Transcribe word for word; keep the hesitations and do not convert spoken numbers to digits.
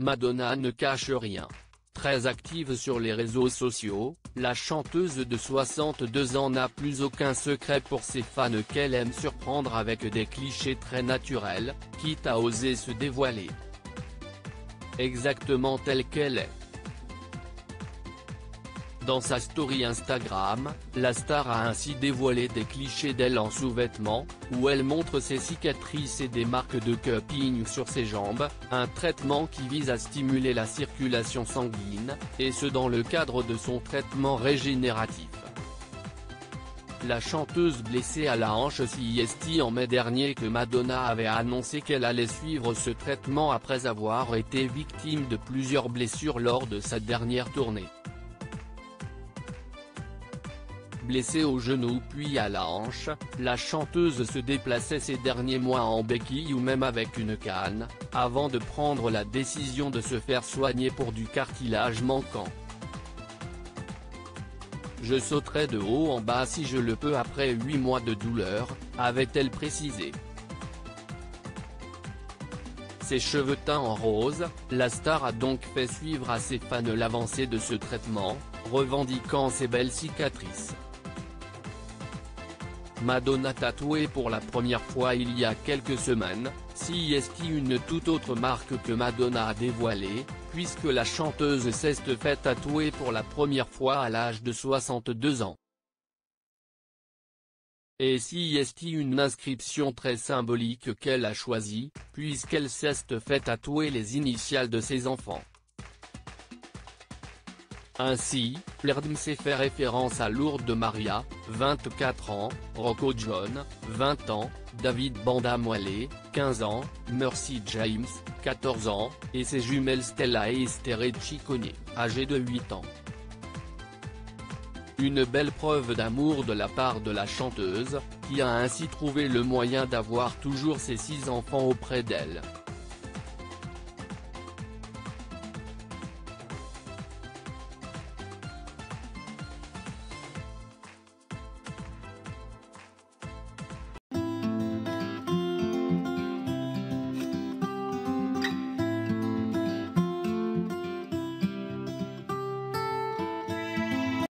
Madonna ne cache rien. Très active sur les réseaux sociaux, la chanteuse de soixante-deux ans n'a plus aucun secret pour ses fans qu'elle aime surprendre avec des clichés très naturels, quitte à oser se dévoiler exactement telle qu'elle est. Dans sa story Instagram, la star a ainsi dévoilé des clichés d'elle en sous-vêtements, où elle montre ses cicatrices et des marques de cupping sur ses jambes, un traitement qui vise à stimuler la circulation sanguine, et ce dans le cadre de son traitement régénératif. La chanteuse blessée à la hanche s'est en mai dernier que Madonna avait annoncé qu'elle allait suivre ce traitement après avoir été victime de plusieurs blessures lors de sa dernière tournée. Blessée au genou puis à la hanche, la chanteuse se déplaçait ces derniers mois en béquille ou même avec une canne, avant de prendre la décision de se faire soigner pour du cartilage manquant. Je sauterai de haut en bas si je le peux après huit mois de douleur, avait-elle précisé. Ses cheveux teints en rose, la star a donc fait suivre à ses fans l'avancée de ce traitement, revendiquant ses belles cicatrices. Madonna tatouée pour la première fois il y a quelques semaines, c'est une toute autre marque que Madonna a dévoilée, puisque la chanteuse s'est fait tatouer pour la première fois à l'âge de soixante-deux ans. Et c'est une inscription très symbolique qu'elle a choisie, puisqu'elle s'est fait tatouer les initiales de ses enfants. Ainsi, Perdm s'est fait référence à Lourdes Maria, vingt-quatre ans, Rocco John, vingt ans, David Bandamoile, quinze ans, Mercy James, quatorze ans, et ses jumelles Stella et Esther Ciccone, âgées de huit ans. Une belle preuve d'amour de la part de la chanteuse, qui a ainsi trouvé le moyen d'avoir toujours ses six enfants auprès d'elle.